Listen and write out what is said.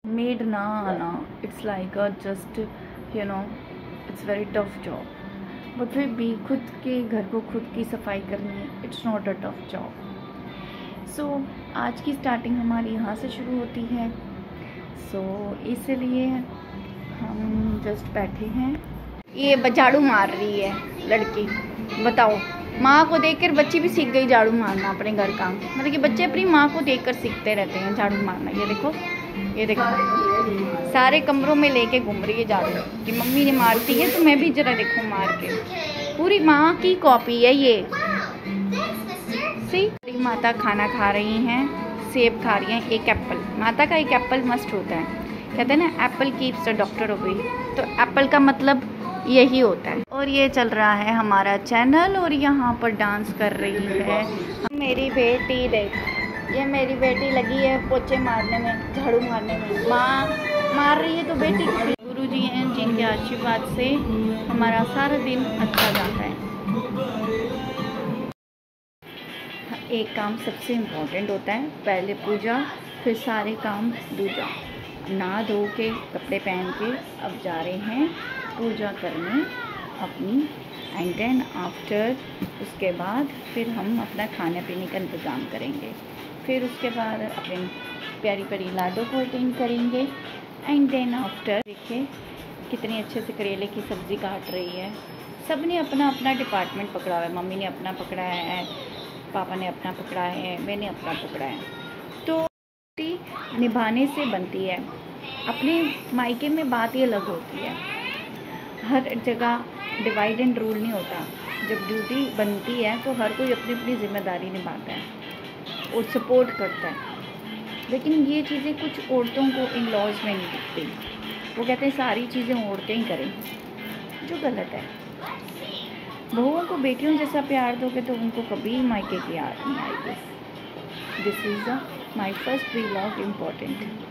Made ना आना, it's like a just you know it's very tough job, but फिर भी खुद के घर को खुद की सफाई करनी, it's not a tough job. So आज की स्टार्टिंग हमारी यहाँ से शुरू होती है। सो इसलिए हम जस्ट बैठे हैं। ये झाड़ू मार रही है लड़की, बताओ। माँ को देखकर बच्ची भी सीख गई झाड़ू मारना अपने घर का। मतलब कि बच्चे अपनी माँ को देखकर सीखते रहते हैं झाड़ू मारना। ये देखो, ये देखो, सारे कमरों में लेके घूम रही है झाड़ू कि मम्मी ने मारती है तो मैं भी जरा देखो मार के। पूरी माँ की कॉपी है ये। सी माता खाना खा रही हैं, सेब खा रही हैं, एक एप्पल। माता का एक एप्पल मस्ट होता है। कहते हैं ना, apple keeps the doctor away. तो एप्पल का मतलब यही होता है। और ये चल रहा है हमारा चैनल और यहाँ पर डांस कर रही है मेरी बेटी। देख, ये मेरी बेटी लगी है पोछे मारने में, झाड़ू मारने में। माँ मार रही है तो बेटी। गुरु जी हैं जिनके आशीर्वाद से हमारा सारा दिन अच्छा जाता है। एक काम सबसे इम्पोर्टेंट होता है, पहले पूजा फिर सारे काम दूजा। नहा धो के कपड़े पहन के अब जा रहे हैं पूजा करने अपनी। एंड देन आफ्टर उसके बाद फिर हम अपना खाने पीने का इंतज़ाम करेंगे। फिर उसके बाद अपने प्यारी प्यारी लाडो को अटेंड करेंगे। एंड देन आफ्टर देखिए कितनी अच्छे से करेले की सब्ज़ी काट रही है। सब ने अपना अपना डिपार्टमेंट पकड़ा हुआ है। मम्मी ने अपना पकड़ा है, पापा ने अपना पकड़ा है, मैंने अपना पकड़ा है। तो निभाने से बनती है। अपने मायके में बात ही अलग होती है। हर जगह डिवाइड एंड रूल नहीं होता। जब ड्यूटी बनती है तो हर कोई अपनी अपनी जिम्मेदारी निभाता है और सपोर्ट करता है। लेकिन ये चीज़ें कुछ औरतों को इन लॉज में नहीं दिखती। वो कहते हैं सारी चीज़ें औरतें ही करें, जो गलत है। बहुओं को बेटियों जैसा प्यार दोगे तो उनको कभी मायके की याद नहीं आएगी। This is my first vlog important.